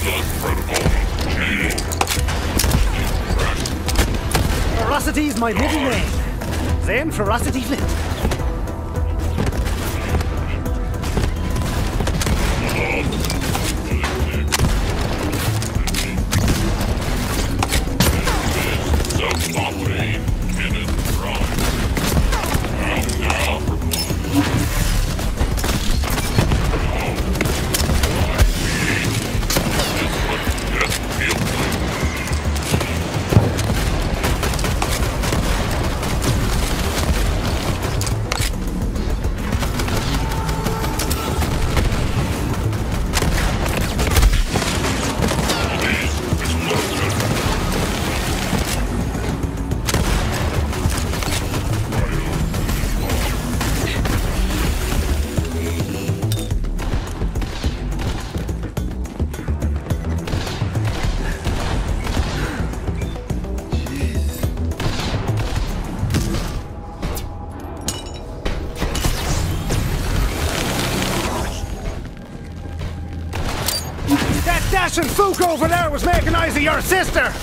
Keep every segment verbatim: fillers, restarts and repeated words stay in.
Ferocity's my middle name. Then Ferocity Flint. Dashing Fook over there was making eyes at your sister!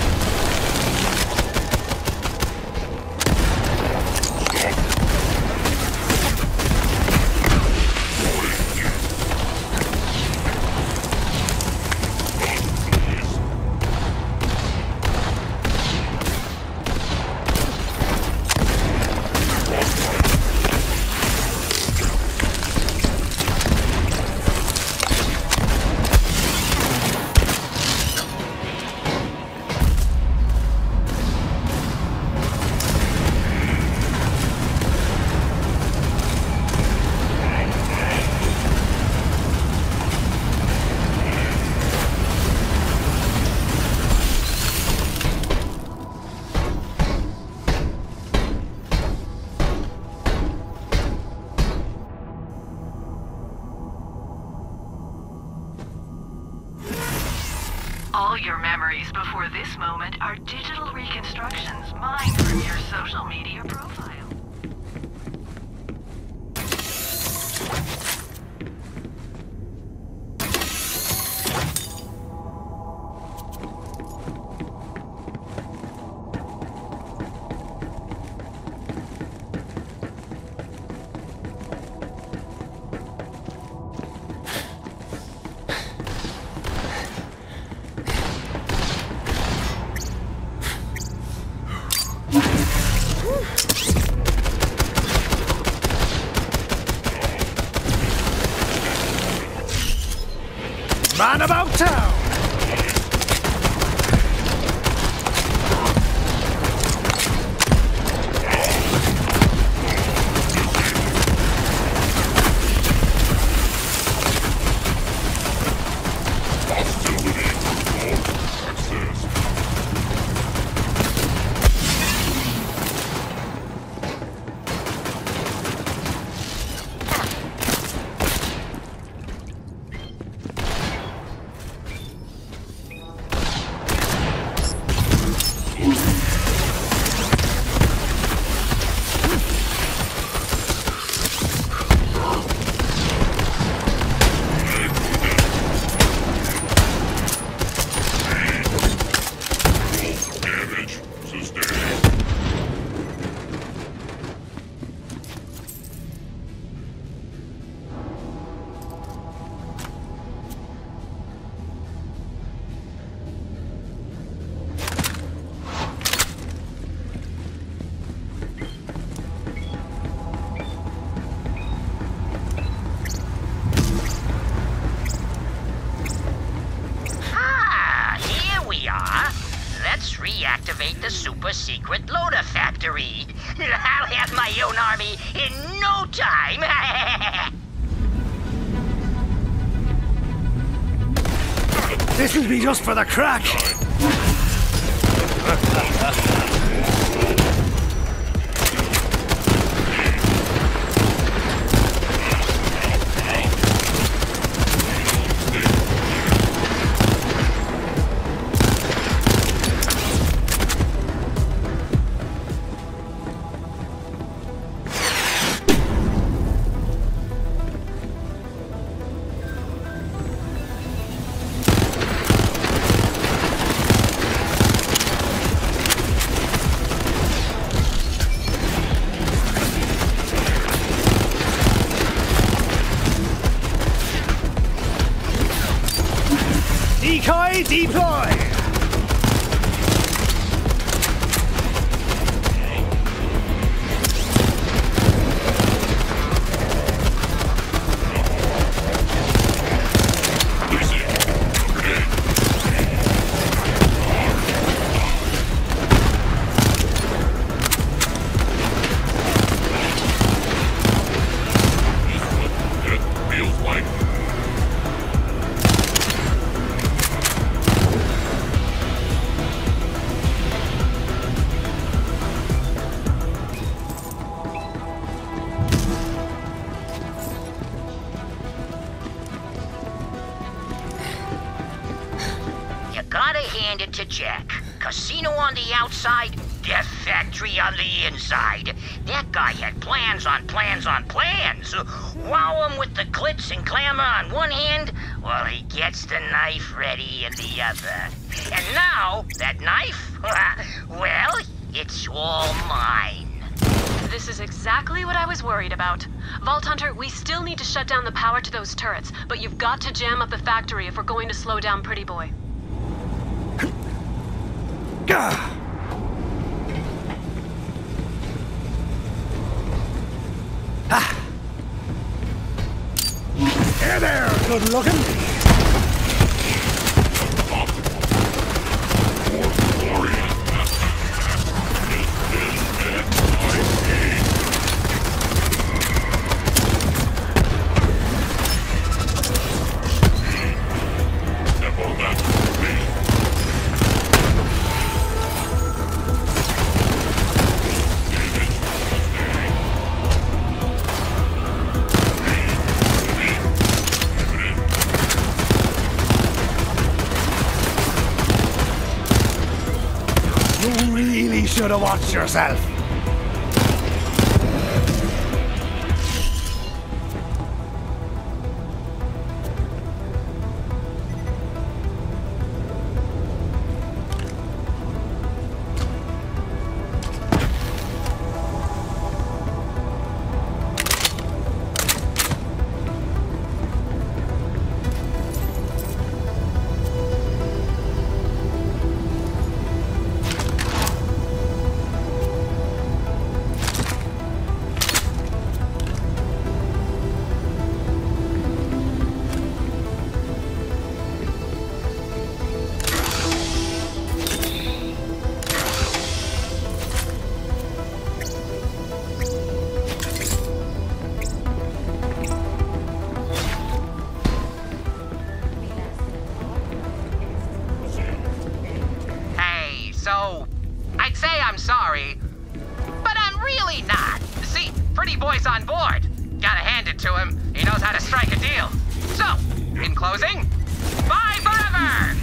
All your memories before this moment are digital reconstructions mined from your social media profile. Man about town! Let's reactivate the super secret loader factory. I'll have my own army in no time. This'll be just for the crack. Decoy deploy! Gotta hand it to Jack. Casino on the outside, Death Factory on the inside. That guy had plans on plans on plans. Wow him with the glitz and glamour on one hand, while he gets the knife ready in the other. And now, that knife, well, it's all mine. This is exactly what I was worried about. Vault Hunter, we still need to shut down the power to those turrets, but you've got to jam up the factory if we're going to slow down Pretty Boy. Gah! Ah! Here there, good looking. You really should have watched yourself. So, I'd say I'm sorry, but I'm really not. See, Pretty Boy's on board. Gotta hand it to him. He knows how to strike a deal. So, in closing, bye forever!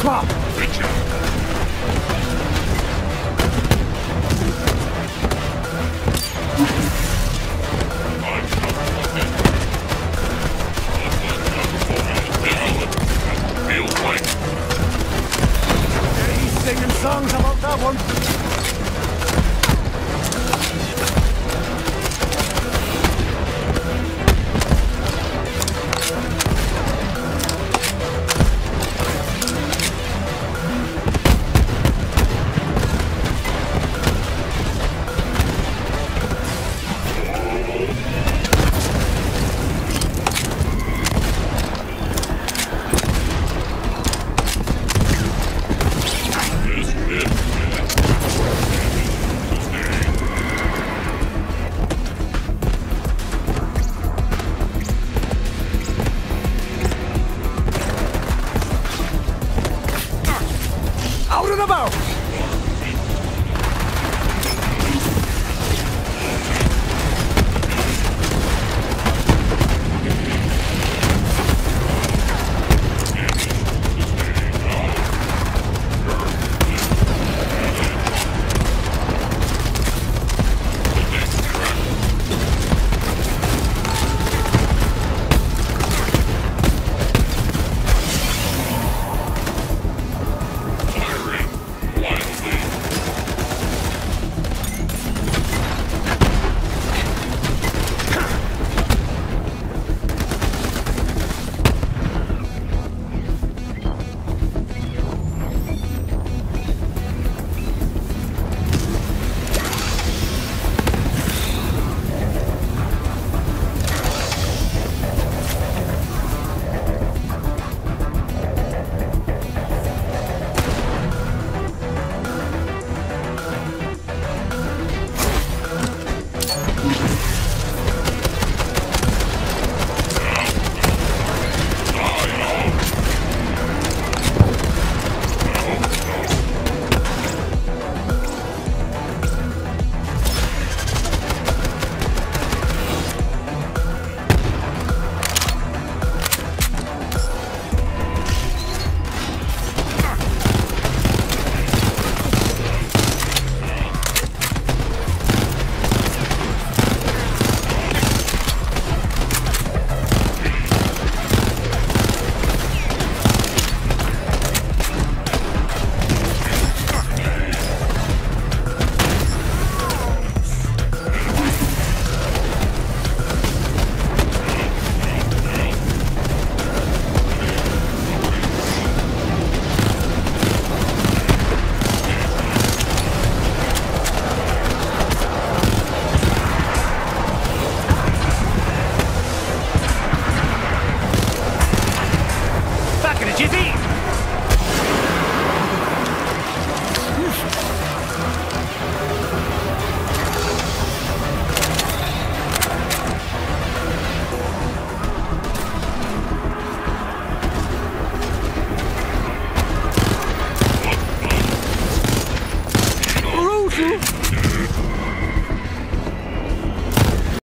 pop! Yeah, he's singing songs about that one. Out and about!